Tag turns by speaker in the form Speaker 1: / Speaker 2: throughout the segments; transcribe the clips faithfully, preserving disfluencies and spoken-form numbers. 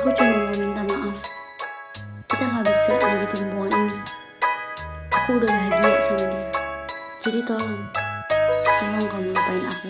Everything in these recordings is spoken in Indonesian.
Speaker 1: Aku cuma mau minta maaf. Kita gak bisa lanjutin hubungan ini. Aku udah bahagia sama dia. Jadi tolong, tolong kamu lupain aku.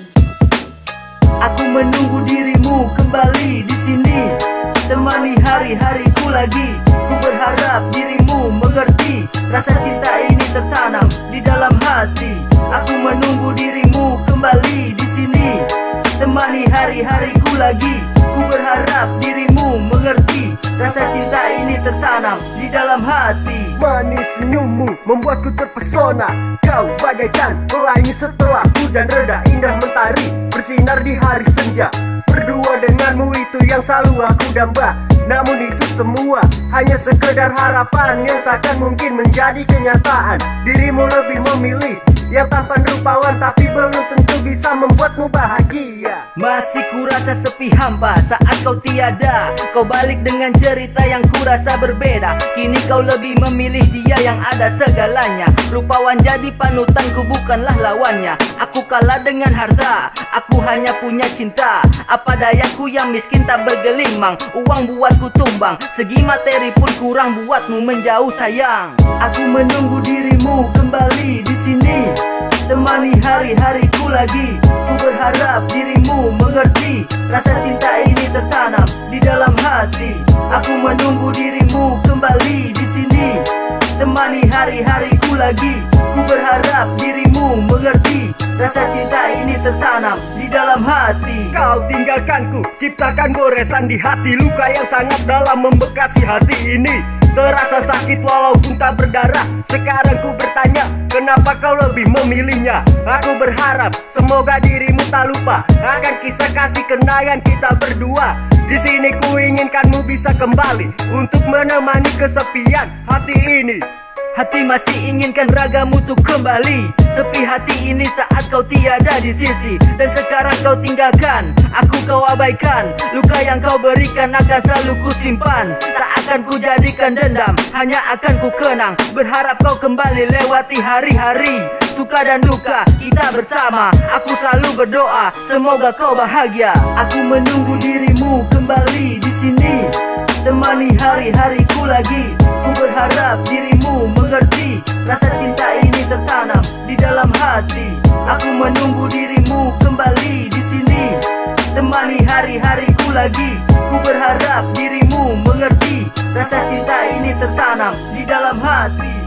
Speaker 2: Aku menunggu dirimu kembali di sini, temani hari-hariku lagi. Ku berharap dirimu mengerti, rasa cinta ini tertanam di dalam hati. Aku menunggu dirimu kembali di sini, temani hari-hariku lagi. Ku berharap dirimu mengerti, rasa cinta ini tertanam di dalam hati.
Speaker 3: Manis senyummu membuatku terpesona. Kau bagaikan pelangi setelah hujan reda, indah mentari bersinar di hari senja. Berdua denganmu itu yang selalu aku damba. Namun itu semua hanya sekedar harapan yang takkan mungkin menjadi kenyataan. Dirimu lebih memilih yang tampan rupawan, tapi belum tentu bisa membuatmu bahagia.
Speaker 2: Masih kurasa sepi hampa saat kau tiada. Kau balik dengan cerita yang kurasa berbeda. Kini kau lebih memilih dia yang ada segalanya. Rupawan jadi panutanku, bukanlah lawannya. Aku kalah dengan harta, aku hanya punya cinta. Apa dayaku yang miskin tak bergelimang. Uang buatku tumbang, segi materi pun kurang buatmu menjauh sayang. Aku menunggu dirimu kembali di sini, temani hari-hariku lagi. Ku berharap dirimu mengerti, rasa cinta ini tertanam di dalam hati. Aku menunggu dirimu kembali di sini, temani hari-hariku lagi. Ku berharap dirimu mengerti, rasa cinta ini tertanam di dalam hati.
Speaker 3: Kau tinggalkanku, ciptakan goresan di hati. Luka yang sangat dalam membekasi hati ini. Terasa sakit walaupun tak berdarah. Sekarang ku bertanya, kenapa kau lebih memilihnya? Aku berharap semoga dirimu tak lupa akan kisah kasih kenangan kita berdua. Di sini ku inginkanmu bisa kembali untuk menemani kesepian hati ini.
Speaker 2: Hati masih inginkan ragamu tuh kembali. Sepi hati ini saat kau tiada di sisi. Dan sekarang kau tinggalkan, aku kau abaikan. Luka yang kau berikan akan selalu ku simpan. Tak akan ku jadikan dendam, hanya akan ku kenang. Berharap kau kembali lewati hari-hari suka dan duka kita bersama. Aku selalu berdoa, semoga kau bahagia. Aku menunggu dirimu kembali di sini, temani hari-hariku lagi. Ku berharap dirimu mengerti, rasa cinta ini tertanam di dalam hati. Aku menunggu dirimu kembali di sini, temani hari-hariku lagi. Ku berharap dirimu mengerti, rasa cinta ini tertanam di dalam hati.